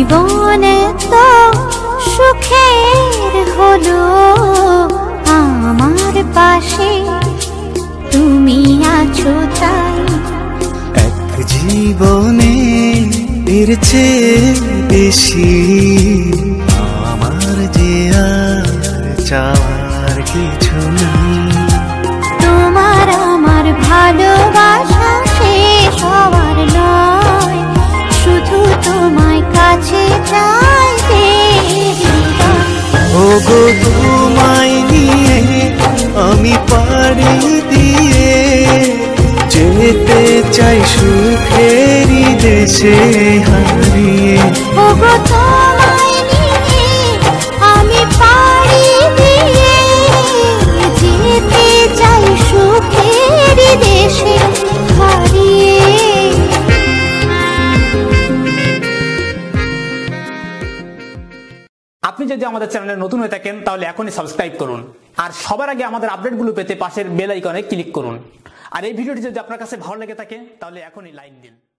জীবন তো সুখের হলো আমার পাশে তুমি আছো তাই। এক জীবনে এর চেয়ে বেশি আমার যে আর চাওয়ার কিছু নেই। তোমার আমার ভালোবাসা শেষ হওয়ার নয়, শুধু তোমায় কাছে চাইতে। ওগো তোমায় নিয়ে আমি পাড়ি দিয়ে যেতে চাই সুখেরই দেশে হারিয়ে। ওগো তোমায় নিয়ে আমি পাড়ি দিয়ে যেতে চাই সুখেরই দেশে হারিয়ে। আপনি যদি আমাদের চ্যানেলে নতুন হয়ে থাকেন তাহলে এখনই সাবস্ক্রাইব করুন, আর সবার আগে আমাদের আপডেটগুলো পেতে পাশের বেল আইকনে ক্লিক করুন। আর এই ভিডিওটি যদি আপনার কাছে ভালো লেগে থাকে তাহলে এখনই লাইক দিন।